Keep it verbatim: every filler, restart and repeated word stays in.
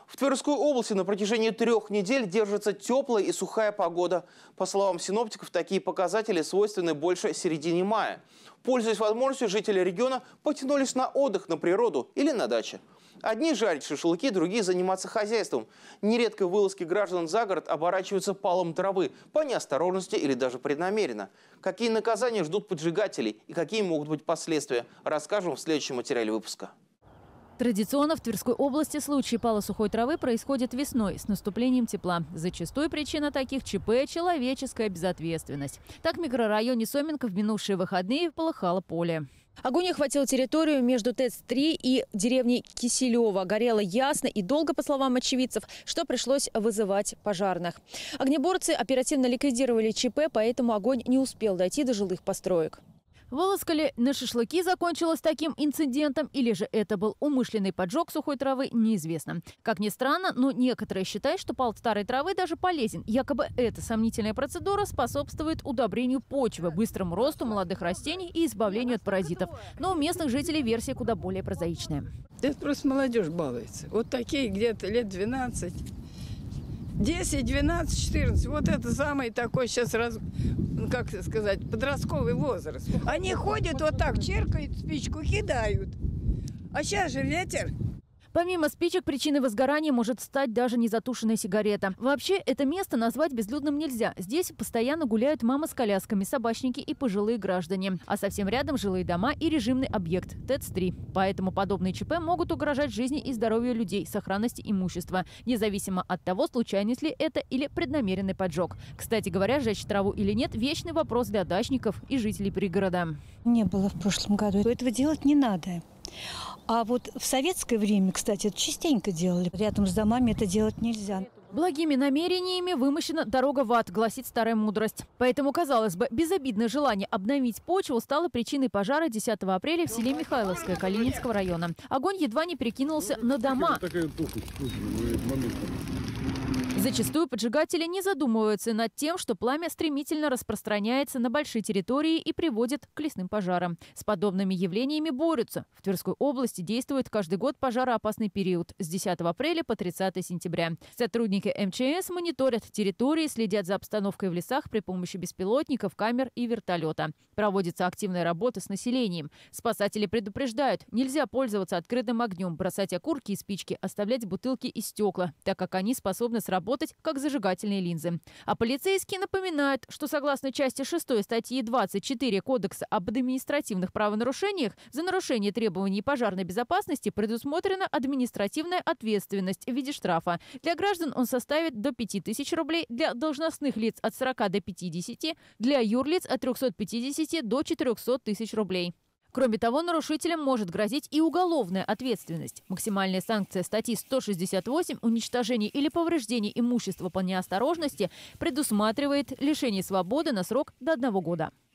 В Тверской области на протяжении трех недель держится теплая и сухая погода. По словам синоптиков, такие показатели свойственны больше середине мая. Пользуясь возможностью, жители региона потянулись на отдых на природу или на даче. Одни жарить шашлыки, другие заниматься хозяйством. Нередко вылазки граждан за город оборачиваются палом травы по неосторожности или даже преднамеренно. Какие наказания ждут поджигателей и какие могут быть последствия, расскажем в следующем материале выпуска. Традиционно в Тверской области случаи пала сухой травы происходят весной с наступлением тепла. Зачастую причина таких ЧП – человеческая безответственность. Так в микрорайоне Соменко в минувшие выходные полыхало поле. Огонь охватил территорию между ТЭЦ три и деревней Киселева. Горело ясно и долго, по словам очевидцев, что пришлось вызывать пожарных. Огнеборцы оперативно ликвидировали ЧП, поэтому огонь не успел дойти до жилых построек. Вылазка ли на шашлыки закончилась таким инцидентом, или же это был умышленный поджог сухой травы, неизвестно. Как ни странно, но некоторые считают, что пал старой травы даже полезен. Якобы эта сомнительная процедура способствует удобрению почвы, быстрому росту молодых растений и избавлению от паразитов. Но у местных жителей версия куда более прозаичная. Это просто молодежь балуется. Вот такие где-то лет двенадцать. десять, двенадцать, четырнадцать. Вот это самый такой сейчас, раз, как сказать, подростковый возраст. Они ходят вот так, черкают спичку, кидают. А сейчас же ветер. Помимо спичек, причиной возгорания может стать даже незатушенная сигарета. Вообще, это место назвать безлюдным нельзя. Здесь постоянно гуляют мамы с колясками, собачники и пожилые граждане. А совсем рядом жилые дома и режимный объект – ТЭЦ три. Поэтому подобные ЧП могут угрожать жизни и здоровью людей, сохранности имущества, независимо от того, случайность ли это или преднамеренный поджог. Кстати говоря, сжечь траву или нет – вечный вопрос для дачников и жителей пригорода. Не было в прошлом году. Этого делать не надо. А вот в советское время, кстати, это частенько делали. Рядом с домами это делать нельзя. Благими намерениями вымощена дорога в ад, гласит старая мудрость. Поэтому, казалось бы, безобидное желание обновить почву стало причиной пожара десятого апреля в селе Михайловское Калининского района. Огонь едва не перекинулся на дома. Зачастую поджигатели не задумываются над тем, что пламя стремительно распространяется на большие территории и приводит к лесным пожарам. С подобными явлениями борются. В Тверской области действует каждый год пожароопасный период с десятого апреля по тридцатое сентября. Сотрудники эм че эс мониторят территории, следят за обстановкой в лесах при помощи беспилотников, камер и вертолета. Проводится активная работа с населением. Спасатели предупреждают, нельзя пользоваться открытым огнем, бросать окурки и спички, оставлять бутылки и стекла, так как они способны сработать как зажигательные линзы. А полицейские напоминают, что согласно части шестой статьи двадцать четыре Кодекса об административных правонарушениях за нарушение требований пожарной безопасности предусмотрена административная ответственность в виде штрафа. Для граждан он составит до пяти тысяч рублей, для должностных лиц от сорока до пятидесяти, для юрлиц от трёхсот пятидесяти до четырёхсот тысяч рублей. Кроме того, нарушителям может грозить и уголовная ответственность. Максимальная санкция статьи сто шестьдесят восемь «Уничтожение или повреждение имущества по неосторожности» предусматривает лишение свободы на срок до одного года.